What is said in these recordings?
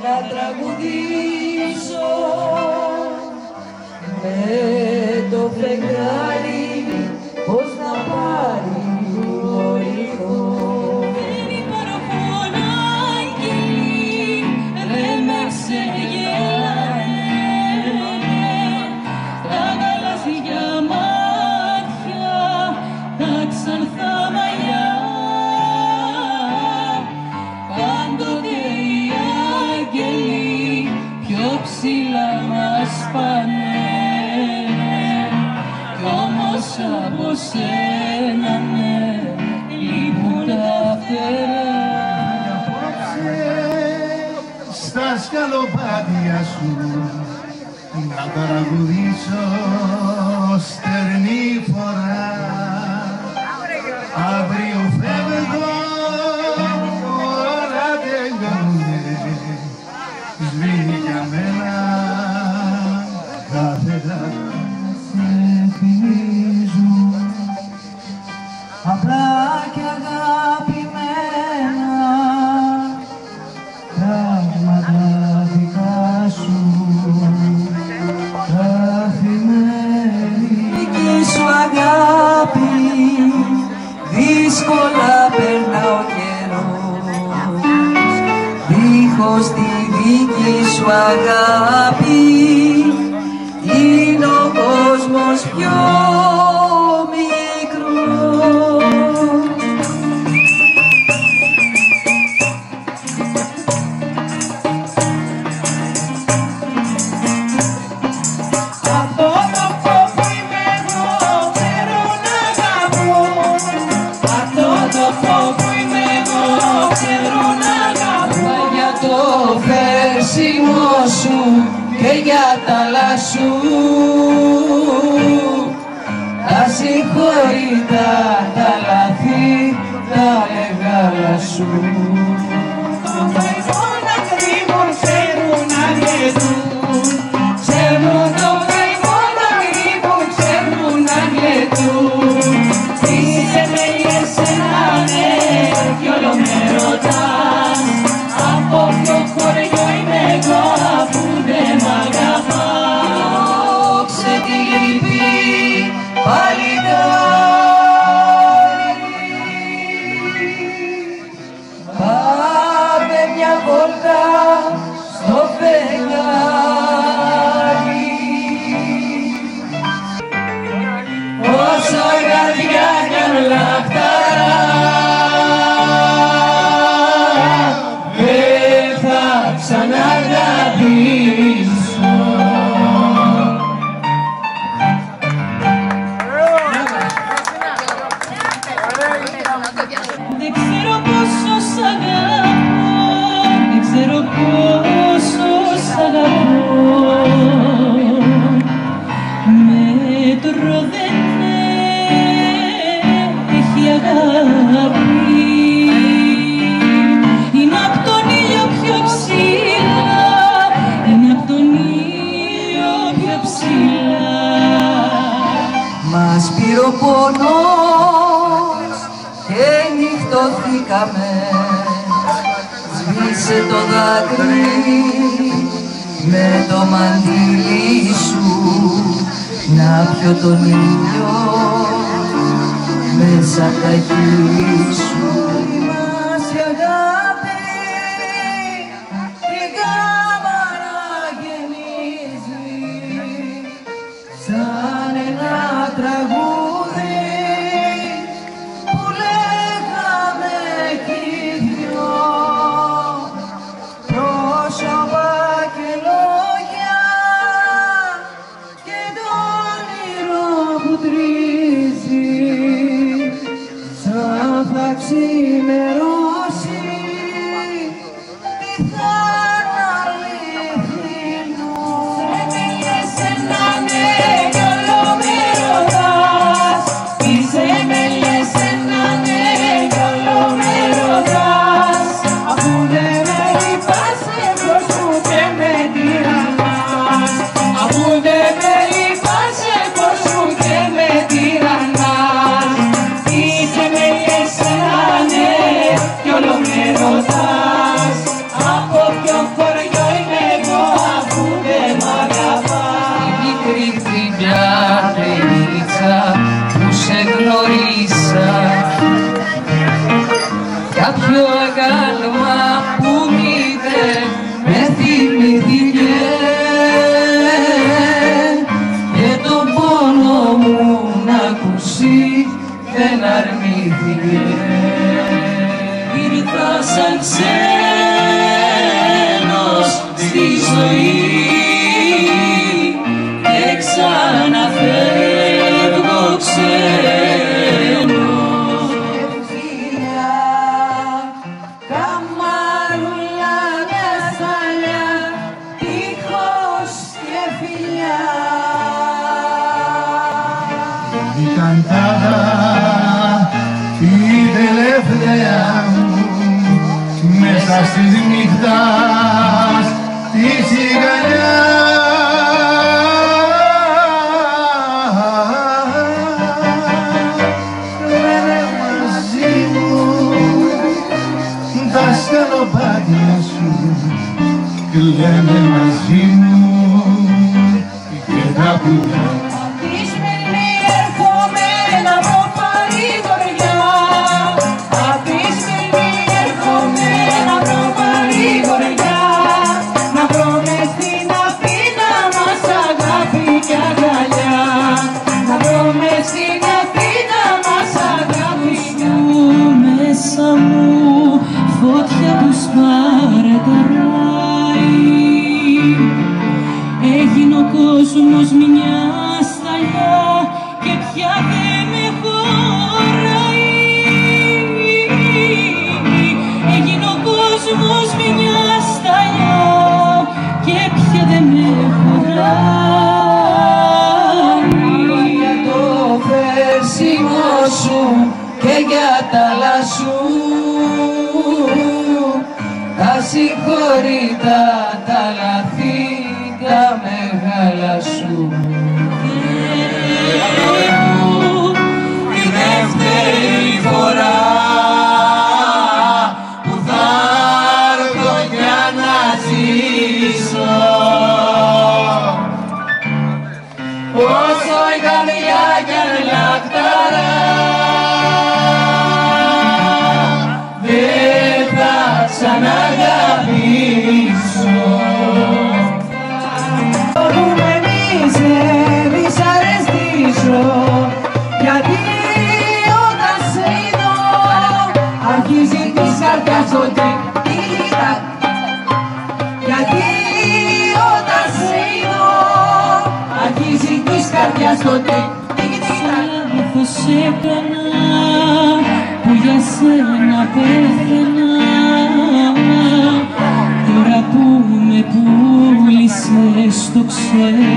να τραγουδήσω με το φεγγάρι πώς να πάρει ο ήχος. Δεν υπαρχόν άγγελοι, δεν με ξεγελάνε τα γαλάζια μάτια, τα ξανθά μαλλιά. Πάντοτε οι άγγελοι πιο ψηλά μας πάνε, κι όμως από σένα ναι, λείπουν τα φτερά. Στα σκαλοπάτια σου να τραγουδήσω στερνή φορά. Αύριο φεύγω, όλα τελειώνουνε, σβήνει για μένα κάθεδρα. Σε θυμίζουν απλά και αγαπημένα πράγματα δικά σου, καθημένη. Δική σου αγάπη δύσκολα περνά ο καιρός, δίχως τη δική σου αγάπη είναι ο κόσμος πιο μικρός. Από το που είμαι εγώ ξέρω να αγαπώ, από το που είμαι εγώ ξέρω να αγαπώ. Για το φέρσιμο σου και για τα λασού, τα συγχωρητά τα λαθή τα μεγάλα σου. Το καημό να κρύβουν ξέρουν να γλεντούν, ξέρουν το καημό να κρύβουν ξέρουν να γλεντούν. Είσαι με εσένα ναι κι όλο με ρωτάς, από ποιο χωριό είμαι εγώ αφού δεν μ' αγαπάς. Δόξε τη γρήπη παλικάρι, πάμε μια βόλτα στο φεγγάρι. Όσο καρδιά κι αν λαχταρά δεν θα ξαναγαπήσω. Δεν ξέρω πόσο σ' αγαπώ, δεν ξέρω πόσο σ' αγαπώ. Μέτρο δεν έχει αγάπη, είναι απ' τον ήλιο πιο ψηλά, είναι απ' τον ήλιο πιο ψηλά. Μας πήρε ο πόνος και νυχτωθήκαμε, σβήσε το δάκρυ με το μαντίλι σου, να πιω τον ήλιο μέσα απ' τα χείλη σου. Μας η αγάπη την κάμαρα γεμίζει σαν ένα τραγούδι που λέγαμε κι οι δυο, πρόσωπα και λόγια και το όνειρο που τρίζει, σαν θα ξημερώσει τι θα αληθινό. Σε να ναι κι όλο με ρωτάς, είσαι με λες ένα ναι κι όλο με ρωτάς, αφού δεν με λυπάσαι πως μου και με τυραννάς, αφού δεν με λυπάσαι πως μου και με τυραννάς. Είσαι με λες ένα ναι κάποιο αγάλμα που μηδέν με θυμηθήκε και τον πόνο μου να ακούσει δεν αρνήθηκε. Ήρθα σαν ξένος στη ζωή και ξαναφεύγω ξένος. Φιλιά, καμαρούλα μια σαλιά, τείχος και φιλιά. Η καντάδα η τελευταία μου μέσα στις νύχτας τη σιγανιά. Λένε μαζί μου τα σκαλοπάτια σου και λένε μαζί μου και τα πουλιά. Τη Σμύρνη έρχομαι να βρω παρηγοριά. Απ' τη Σμύρνη έρχομαι να βρω παρηγοριά. Να βρω μες στην Αθήνα μας αγάπη και αγκαλιά. Να βρω μες στην Αθήνα μας αγάπη και αγκαλιά. Μέσα μου φωτιά που σπαρταράει, έγινε ο κόσμος μια σταλιά και πια δεν με χωράει. Έγινε ο κόσμος μια σταλιά και πια δεν με χωράει. Για το φέρσιμο σου και για τα λασού τα συγχωρητά τα λαθή τα μεγάλα σου. Η δεύτερη φορά που θα έρθω για να ζήσω, όσο η καρδιά κι αν λαχταρά δεν θα ξαναγαπήσω. Που με δυσαρεστήσω, γιατί όταν σε είδω αρχίζει της καρδιάς το τικ-τικ-τακ. Γιατί όταν σε είδω αρχίζει της καρδιάς το τικ-τικ-τακ. Λάθος έκανα που για σένα πέθαινα, τώρα που με πούλησες το ξέρω.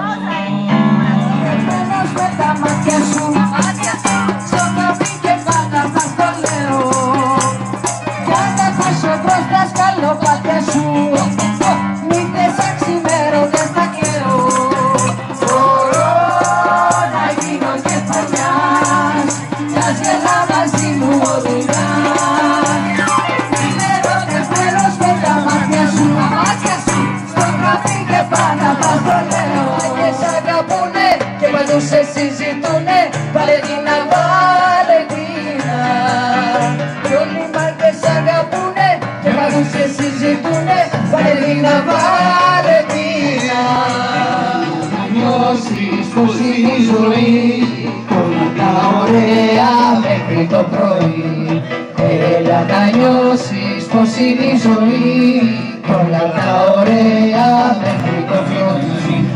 Μένος με τα μάτια σου, στο καφί και πάντα θα στο λέω. Κι αν δεν χάσω προς τα σκαλοπάτια σου, νύχτες αξιμέρωτες θα κλαίω. Μπορώ να γίνω και παλιάς, κι ας γελά μαζί μου ο δουλειάς. Είναι ερωτευμένος με τα μάτια σου, στο καφί και πάντα θα στο λέω. Και σ' αγαπούνε και παντού σε συζητούνε, Βαλεντίνα, Βαλεντίνα. Κι όλοι μάρκες σ' αγαπούνε και παντού σε συζητούνε, Βαλεντίνα, Βαλεντίνα. Να νιώσεις πως είναι η ζωή, όλα τα ωραία μέχρι το πρωί. Έλα να νιώσεις πως είναι η ζωή, όλα τα ωραία μέχρι το πρωί.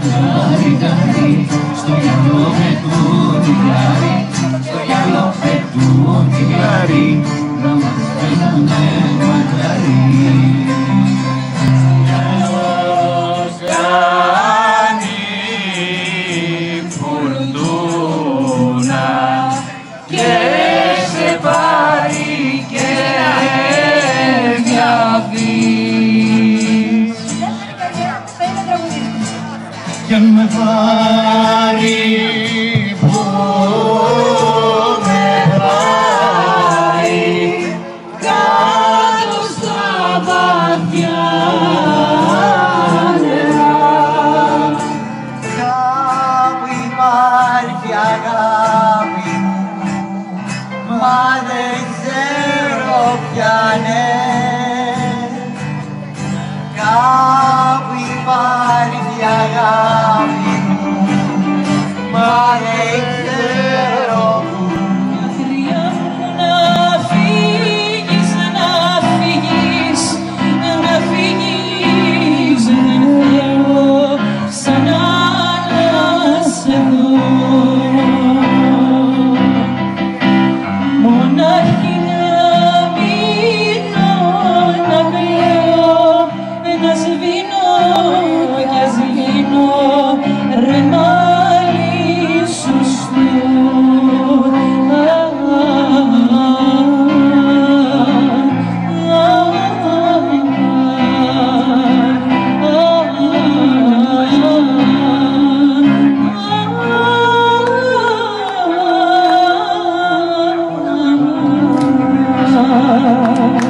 Στο γυαλό με το τυγάρι, στο γυαλό με το τυγάρι, να μας φαίνουνε μακάρι. Γυαλός κάνει φουρτούνα και σε πάρει και διαφύγεις. Και με πάρει που με πάει κάτω στα βαθιά μας.